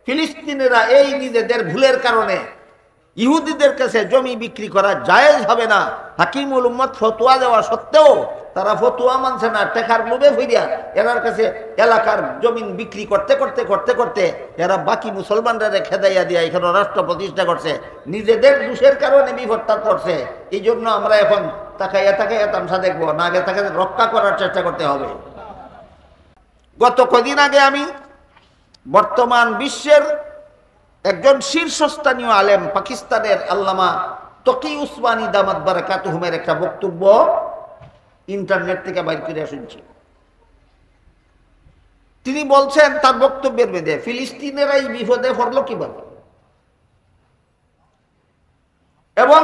ফিলিস্তিনিরা এই নিজেদের ভুলের কারণে ইহুদিদের কাছে জমি বিক্রি করা জায়েজ হবে না। হাকিমুল উম্মত ফতোয়া দেওয়া সত্ত্বেও তারা ফতোয়া মানছে না। টেকার লোভে হইয়া এরার কাছে এলাকার জমিন বিক্রি করতে করতে করতে করতে এরা বাকি মুসলমানরা খেদাইয়া দিয়া এখানে রাষ্ট্র প্রতিষ্ঠা করছে, নিজেদের দোষের কারণে বিপদটা করছে। এই জন্য আমরা এখন তাকাইয়া তাকাইয়া তামসা দেখবো না, আগে তাকে রক্ষা করার চেষ্টা করতে হবে। গত কদিন আগে আমি বর্তমান বিশ্বের একজন শীর্ষস্থানীয় আলেম, পাকিস্তানের আল্লামা তকি উসমানী দামাত বারাকাতুহুমের একটা বক্তব্য ইন্টারনেট থেকে বাইর করে শুনছি। তিনি বলছেন তার বক্তব্যের মধ্যে ফিলিস্তিনেরা এই বিপদে পড়ল কিভাবে এবং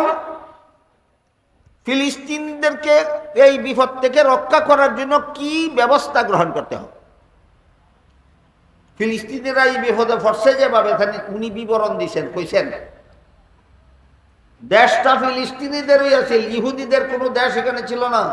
ফিলিস্তিনিদেরকে এই বিপদ থেকে রক্ষা করার জন্য কি ব্যবস্থা গ্রহণ করতে হবে। ফিলিস্তিনিরা এই বিপদে পড়ছে যেভাবে উনি বিবরণ দিয়েছেন, কইছেন দেশটা ফিলিস্তিনিদেরই আছে, ইহুদিদের কোনো দেশ এখানে ছিল না।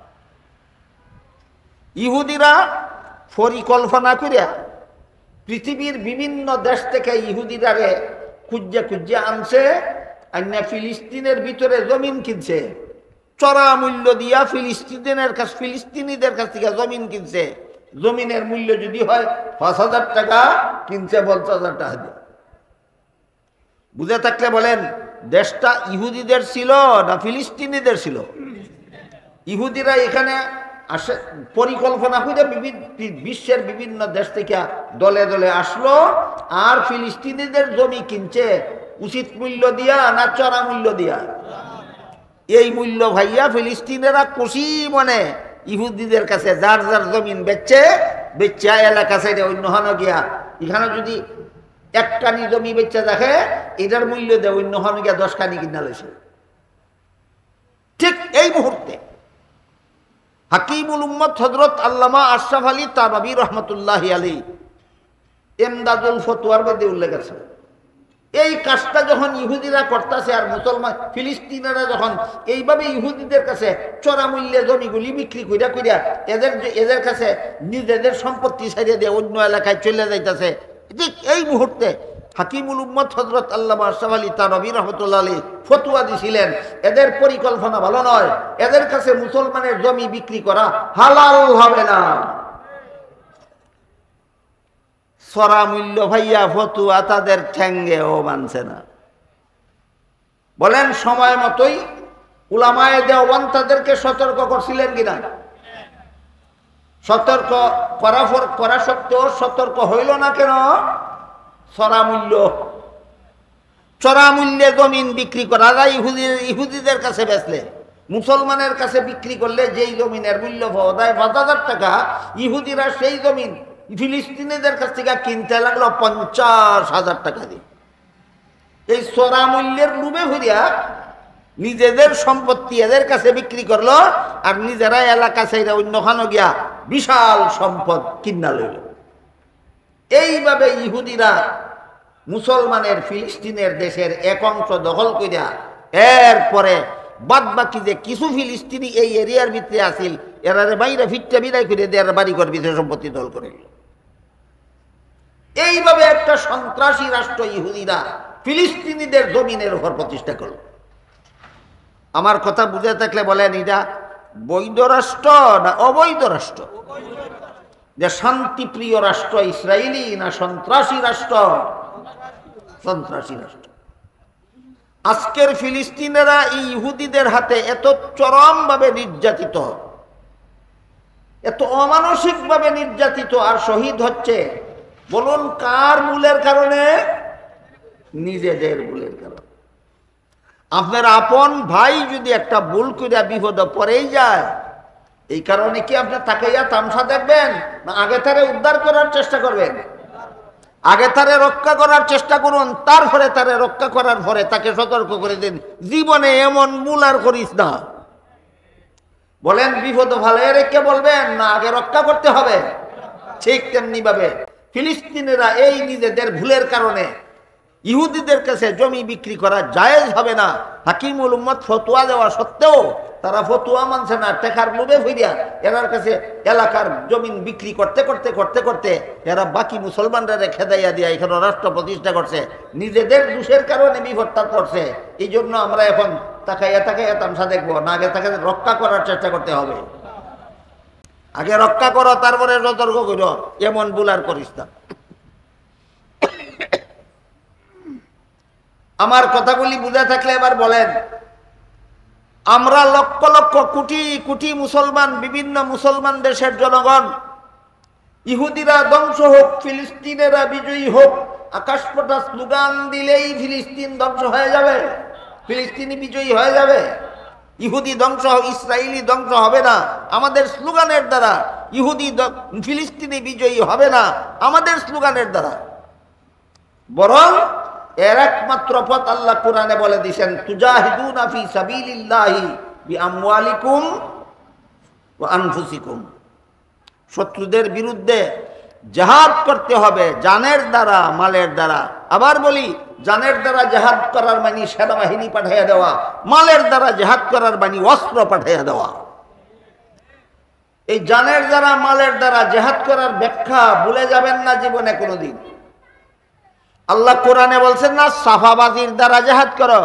ইহুদিরা পরিকল্পনা করিয়া পৃথিবীর বিভিন্ন দেশ থেকে ইহুদিরারে খুঁজে খুঁজে আনছে, আইনা ফিলিস্তিনের ভিতরে জমিন কিনছে, চড়া মূল্য দিয়া ফিলিস্তিনিদের কাছ থেকে জমিন কিনছে। জমিনের মূল্য যদি হয় ৫,০০০ টাকা, কিনছে ৫০,০০০ টাকা দিয়ে। বুঝে থাকলে বলেন দেশটা ইহুদিদের ছিল না ফিলিস্তিনিদের ছিল? ইহুদিরা এখানে আসে পরিকল্পনা করে বিশ্বের বিভিন্ন দেশ থেকে দলে দলে আসলো, আর ফিলিস্তিনিদের জমি কিনছে উচিত মূল্য দিয়া না চড়া মূল্য দিয়া? এই মূল্য ভাইয়া ফিলিস্তিনেরা খুশি মনে ইহুদিদের কাছে যার যার জমিন বেচছে এলাকা সাইডে অন্য হানো গিয়া এখানে যদি ১ কানি জমি বেচে দেখে এটার মূল্য দেয় অন্য হানো গিয়া ১০ কানি কিনা লইছে। ঠিক এই মুহূর্তে হাকিমুল উম্মত হযরত আল্লামা আশরাফ আলী তানভী রহমতুল্লাহি আলাইহি ইমদাদুল ফতোয়ার মধ্যে উল্লেখ আছে, এই কাজটা যখন ইহুদিরা করতেছে আর মুসলমান ফিলিস্তিনিরা যখন এইভাবে ইহুদিদের কাছে চড়া মূল্যে জমিগুলি বিক্রি করিয়া করিয়া এদের কাছে নিজেদের সম্পত্তি ছাড়িয়ে দিয়ে অন্য এলাকায় চলে যাইতেছে, ঠিক এই মুহূর্তে হাকিমুল উম্মত হযরত আল্লামা আশরাফ আলী তানভী রহমতুল্লাহ আলাইহি ফতোয়া দিছিলেন এদের পরিকল্পনা ভালো নয়, এদের কাছে মুসলমানের জমি বিক্রি করা হালাল হবে না। চড়া মূল্য ভাইয়া ফতুয়া তাদের ঠ্যাঙ্গেও মানছে না। বলেন সময় মতোই উলামায়ে দেওবন্দ তাদেরকে সতর্ক করছিলেন কিনা? সতর্ক করা সত্ত্বেও সতর্ক হইল না কেন? চড়া মূল্যে জমিন বিক্রি করা যায় ইহুদিদের কাছে বেচলে, মুসলমানের কাছে বিক্রি করলে যেই জমিনের মূল্য পাওয়া যায় ৫,০০০ টাকা, ইহুদিরা সেই জমিন ফিলিস্তিনিদের কাছ থেকে কিনতে লাগলো ৫০,০০০ টাকা দিয়ে। এই চড়া মূল্যের লোভে ভরিয়া নিজেদের সম্পত্তি এদের কাছে বিক্রি করলো, আর নিজেরা এলাকা চাইরা অন্যখানে গিয়া বিশাল সম্পদ কিনা লইল। এইভাবে ইহুদিরা মুসলমানের ফিলিস্তিনের দেশের এক অংশ দখল করিয়া এরপরে বাদ বাকি যে কিছু ফিলিস্তিনি এই এরিয়ার ভিতরে আসিল এরারে বাইরে ফিটটা বিদায় করে দেয়ার বাড়ি ঘর ভিতরে সম্পত্তি দল করে। এইভাবে একটা সন্ত্রাসী রাষ্ট্র ইহুদিরা ফিলিস্তিনিদের জমিনের উপর প্রতিষ্ঠা করল। আমার কথা বুঝে থাকলে বলেন এটা বৈধ রাষ্ট্র না অবৈধ রাষ্ট্র? যে শান্তিপ্রিয় রাষ্ট্র ইসরায়েলি না সন্ত্রাসী রাষ্ট্র? সন্ত্রাসী রাষ্ট্র। আজকের ফিলিস্তিনেরা এই ইহুদিদের হাতে এত চরমভাবে নির্যাতিত, এত অমানসিকভাবে নির্যাতিত আর শহীদ হচ্ছে, বলুন কার ভুলের কারণে? নিজেদের ভুলের কারণে। আপনার আপন ভাই যদি একটা ভুল করে বিপদে পড়েই যায়, এই কারণে কি আপনি তাকাইয়া তামসা দেখবেন না আগে তারে উদ্ধার করার চেষ্টা করবেন? আগে তারে রক্ষা করার চেষ্টা করুন, তারপরে তারে রক্ষা করার পরে তাকে সতর্ক করে দিন জীবনে এমন ভুল আর করিস না। বলেন বিপদ ভালো রেখে বলবেন না আগে রক্ষা করতে হবে? ঠিক তেমনি ভাবে ফিলিস্তিনিরা এই নিজেদের ভুলের কারণে ইহুদিদের কাছে জমি বিক্রি করা জায়েজ হবে না। হাকিমুল উম্মত ফতোয়া দেওয়া সত্ত্বেও তারা ফতোয়া মানছে না, টেকার লোভে ফিরিয়া এনার কাছে এলাকার জমিন বিক্রি করতে করতে করতে করতে এরা বাকি মুসলমানরা খেদাইয়া দিয়া এখানে রাষ্ট্র প্রতিষ্ঠা করছে, নিজেদের দোষের কারণে বিপদটা করছে। এই জন্য আমরা এখন তাকাইয়া তাকাইয়া তামসা দেখবো না, আগে তাকে রক্ষা করার চেষ্টা করতে হবে। আগে রক্ষা করো, তারপরে সতর্ক করো, এমন বুলার করিস না। আমার কথাগুলি বুঝা থাকলে এবার বলেন, আমরা লক্ষ লক্ষ কোটি কোটি মুসলমান, বিভিন্ন মুসলমান দেশের জনগণ, ইহুদিরা ধ্বংস হোক, ফিলিস্তিনেরা বিজয়ী হোক, আকাশপটা স্লোগান দিলেই ফিলিস্তিন ধ্বংস হয়ে যাবে, ফিলিস্তিনি বিজয়ী হয়ে যাবে। ইহুদি ধ্বংস, ইসরায়েলি ধ্বংস হবে না আমাদের স্লোগানের দ্বারা, ইহুদি ফিলিস্তিনি বিজয়ী হবে না আমাদের স্লোগানের দ্বারা। বরং এর একমাত্র পথ আল্লাহ কোরআনে বলে দিয়েছেন, তুজাহিদুনা ফি সাবিলিল্লাহি বিআমওয়ালিকুম ওয়া আনফুসিকুম। শত্রুদের বিরুদ্ধে জিহাদ করতে হবে জানের দ্বারা, মালের দ্বারা। আবার বলি, জানের দ্বারা জিহাদ করার মানে সেনাবাহিনী পাঠিয়ে দেওয়া, মালের দ্বারা জিহাদ করার মানে অস্ত্র পাঠিয়ে দেওয়া। এই জানের দ্বারা, মালের দ্বারা জিহাদ করার ব্যাখ্যা ভুলে যাবেন না জীবনে কোনোদিন। আল্লাহ কোরআনে বলছেন না, সাফাবাজির দ্বারা জিহাদ করো।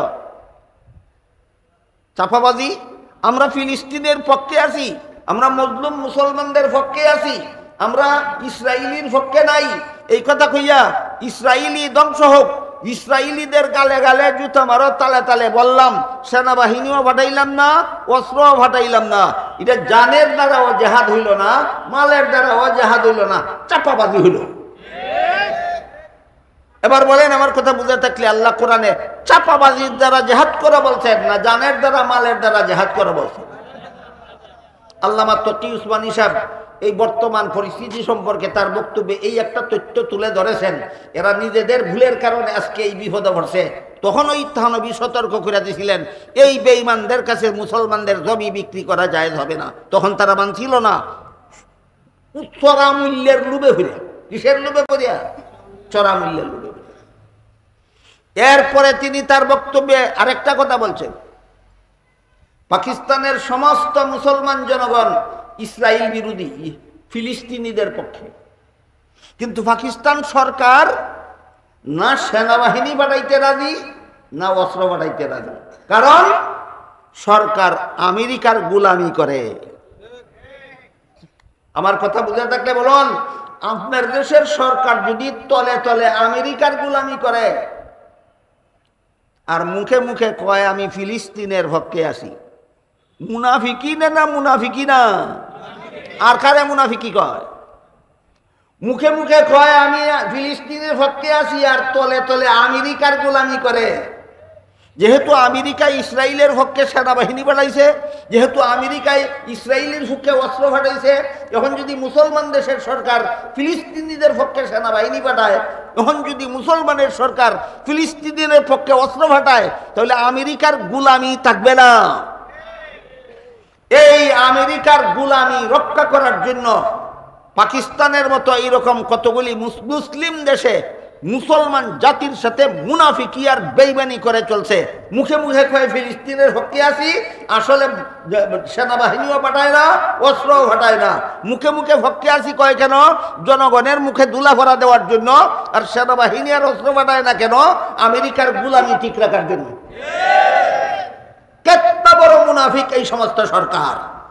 সাফাবাজি, আমরা ফিলিস্তিনের পক্ষে আছি, আমরা মজলুম মুসলমানদের পক্ষে আছি, আমরা ইসরায়েলির পক্ষে নাই। এই কথা কইয়া ইসরায়েলি ধ্বংস হোক, ইসরায়েলিদের গালে গালে জুতা মারো, তালে তালে বললাম, সেনাবাহিনীও ফাটাইলাম না, অস্ত্রও ফাটাইলাম না। এটা জানের দ্বারাও জিহাদ হইল না, মালের দ্বারাও জিহাদ হইল না, চাপাবাজি হইল। এবার বলেন, আমার কথা বুঝে থাকলে আল্লাহ কোরআনে চাপাবাজির দ্বারা জিহাদ করা বলছেন না জানের দ্বারা, মালের দ্বারা জিহাদ করা বলছেন? আল্লামা তকি উসমানী সাহেব এই বর্তমান পরিস্থিতি সম্পর্কে তার বক্তব্যে এই একটা তথ্য তুলে ধরেছেন। এরা নিজেদের ভুলের কারণে আজকে এই বিপদে পড়ছে। তখন ওই থানবী সতর্ক করে দিয়েছিলেন, এই বেঈমানদের কাছে মুসলমানদের জমি বিক্রি করা জায়েজ হবে না। তখন তারা মানছিল না, চড়া মূল্যের লোভে ফিরে। কিসের লোভে পড়িয়া? চড়া মূল্যের লোভে। এরপরে তিনি তার বক্তব্যে আরেকটা কথা বলছেন, পাকিস্তানের সমস্ত মুসলমান জনগণ ইসরায়েল বিরোধী, ফিলিস্তিনিদের পক্ষে। কিন্তু পাকিস্তান সরকার না সেনাবাহিনী পাঠাইতে রাজি, না অস্ত্র পাঠাইতে রাজি। কারণ সরকার আমেরিকার গোলামি করে। আমার কথা বুঝে থাকলে বলুন, আপনার দেশের সরকার যদি তলে তলে আমেরিকার গোলামি করে আর মুখে মুখে কয় আমি ফিলিস্তিনের পক্ষে আছি, মুনাফিকি না মুনাফিকি না? আর কারে মুনাফিকি কয়? মুখে মুখে কয় আমি ফিলিস্তিনের পক্ষে আছি আর তলে তলে আমেরিকার গোলামি করে। যেহেতু আমেরিকা ইসরায়েলের পক্ষে সেনাবাহিনী পাঠাইছে, যেহেতু আমেরিকায় ইসরায়েলের পক্ষে অস্ত্র পাঠাইছে, এখন যদি মুসলমান দেশের সরকার ফিলিস্তিনিদের পক্ষে সেনাবাহিনী পাঠায়, এখন যদি মুসলমানের সরকার ফিলিস্তিনের পক্ষে অস্ত্র পাঠায়, তাহলে আমেরিকার গোলামি থাকবে না। এই আমেরিকার গোলামি রক্ষা করার জন্য পাকিস্তানের মতো এইরকম কতগুলি মুসলিম দেশে মুসলমান জাতির সাথে মুনাফিকি আর বেইমানি করে চলছে। মুখে মুখে কয়ে ফিলিস্তিনের পক্ষে আছি, আসলে সেনাবাহিনীও পাঠায় না, অস্ত্রও পাঠায় না। মুখে মুখে পক্ষে আছি কয় কেন? জনগণের মুখে ধুলা ভরা দেওয়ার জন্য। আর সেনাবাহিনী আর অস্ত্র পাঠায় না কেন? আমেরিকার গোলামি ঠিক রাখার জন্য। কত বড় মুনাফিক এই সমস্ত সরকার!